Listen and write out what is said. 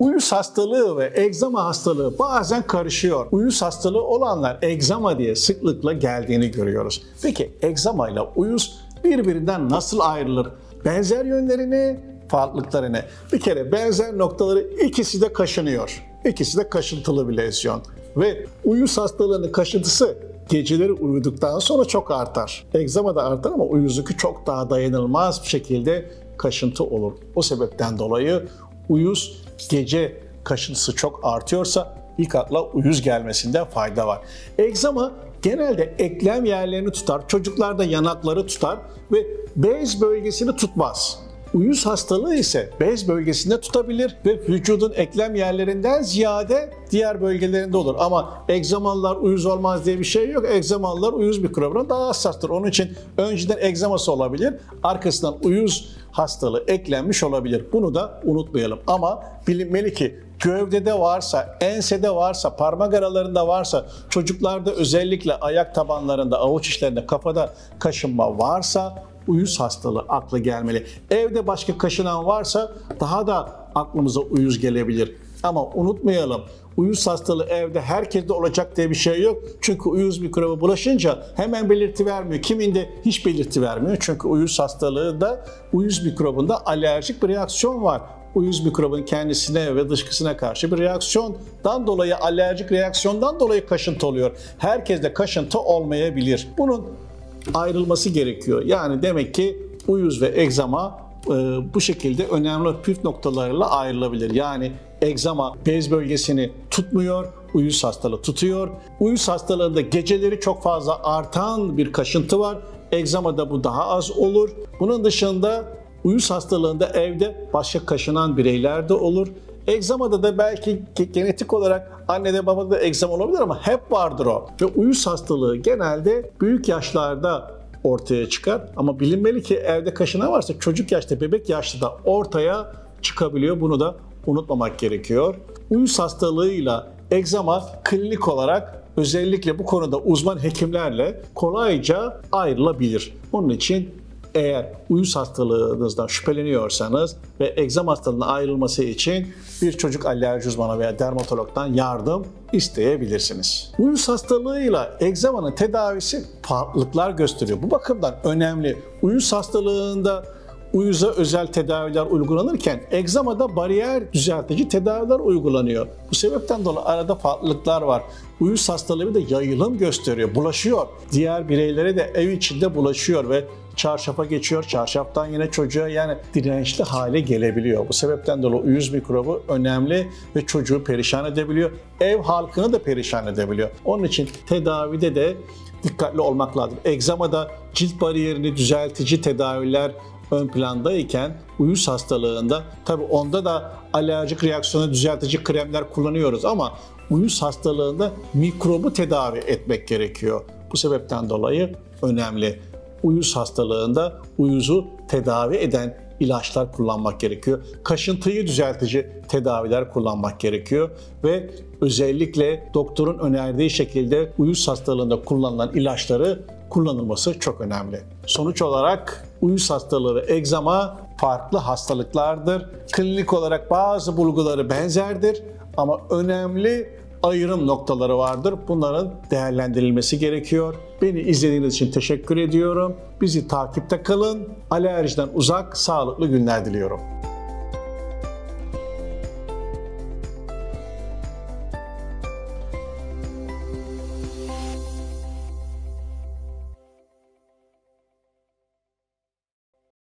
Uyuz hastalığı ve egzama hastalığı bazen karışıyor. Uyuz hastalığı olanlar egzama diye sıklıkla geldiğini görüyoruz. Peki egzama ile uyuz birbirinden nasıl ayrılır? Benzer yönlerini, farklılıklarını. Bir kere benzer noktaları, ikisi de kaşınıyor. İkisi de kaşıntılı bir lezyon. Ve uyuz hastalığının kaşıntısı geceleri uyuduktan sonra çok artar. Egzama da artar ama uyuzluk çok daha dayanılmaz bir şekilde kaşıntı olur. O sebepten dolayı uyuz gece kaşıntısı çok artıyorsa ilk akla uyuz gelmesinde fayda var. Egzama genelde eklem yerlerini tutar, çocuklarda yanakları tutar ve bez bölgesini tutmaz. Uyuz hastalığı ise bez bölgesinde tutabilir ve vücudun eklem yerlerinden ziyade diğer bölgelerinde olur. Ama egzamalılar uyuz olmaz diye bir şey yok. Egzamalılar uyuz mikrobuna daha hassastır. Onun için önceden egzaması olabilir, arkasından uyuz hastalığı eklenmiş olabilir. Bunu da unutmayalım. Ama bilinmeli ki gövdede varsa, ensede varsa, parmak aralarında varsa, çocuklarda özellikle ayak tabanlarında, avuç içlerinde, kafada kaşınma varsa uyuz hastalığı akla gelmeli. Evde başka kaşınan varsa daha da aklımıza uyuz gelebilir. Ama unutmayalım, uyuz hastalığı evde herkeste olacak diye bir şey yok. Çünkü uyuz mikrobu bulaşınca hemen belirti vermiyor. Kiminde hiç belirti vermiyor. Çünkü uyuz hastalığı da uyuz mikrobunda alerjik bir reaksiyon var. Uyuz mikrobun kendisine ve dışkısına karşı bir reaksiyondan dolayı, alerjik reaksiyondan dolayı kaşıntı oluyor. Herkeste kaşıntı olmayabilir. Bunun ayrılması gerekiyor. Yani demek ki uyuz ve egzama bu şekilde önemli püf noktalarıyla ayrılabilir. Yani egzama bez bölgesini tutmuyor, uyuz hastalığı tutuyor. Uyuz hastalığında geceleri çok fazla artan bir kaşıntı var. Egzamada bu daha az olur. Bunun dışında uyuz hastalığında evde başka kaşınan bireyler de olur. Egzamada da belki genetik olarak annede babada da egzama olabilir ama hep vardır o. Ve uyuz hastalığı genelde büyük yaşlarda ortaya çıkar. Ama bilinmeli ki evde kaşınan varsa çocuk yaşta, bebek yaşta da ortaya çıkabiliyor. Bunu da unutmamak gerekiyor. Uyuz hastalığıyla egzama klinik olarak özellikle bu konuda uzman hekimlerle kolayca ayrılabilir. Onun için eğer uyuz hastalığınızdan şüpheleniyorsanız ve egzama hastalığına ayrılması için bir çocuk alerji uzmanı veya dermatologdan yardım isteyebilirsiniz. Uyuz hastalığıyla egzamanın tedavisi farklılıklar gösteriyor. Bu bakımdan önemli. Uyuz hastalığında uyuza özel tedaviler uygulanırken egzamada bariyer düzeltici tedaviler uygulanıyor. Bu sebepten dolayı arada farklılıklar var. Uyuz hastalığı bir de yayılım gösteriyor, bulaşıyor. Diğer bireylere de ev içinde bulaşıyor ve çarşafa geçiyor. Çarşaftan yine çocuğa, yani dirençli hale gelebiliyor. Bu sebepten dolayı uyuz mikrobu önemli ve çocuğu perişan edebiliyor. Ev halkını da perişan edebiliyor. Onun için tedavide de dikkatli olmak lazım. Egzamada cilt bariyerini düzeltici tedaviler ön plandayken uyuz hastalığında tabii onda da alerjik reaksiyonu düzeltici kremler kullanıyoruz ama uyuz hastalığında mikrobu tedavi etmek gerekiyor. Bu sebepten dolayı önemli. Uyuz hastalığında uyuzu tedavi eden ilaçlar kullanmak gerekiyor. Kaşıntıyı düzeltici tedaviler kullanmak gerekiyor ve özellikle doktorun önerdiği şekilde uyuz hastalığında kullanılan ilaçları kullanılması çok önemli. Sonuç olarak uyuz hastalığı ve egzama farklı hastalıklardır. Klinik olarak bazı bulguları benzerdir ama önemli ayrım noktaları vardır. Bunların değerlendirilmesi gerekiyor. Beni izlediğiniz için teşekkür ediyorum. Bizi takipte kalın. Alerjiden uzak, sağlıklı günler diliyorum.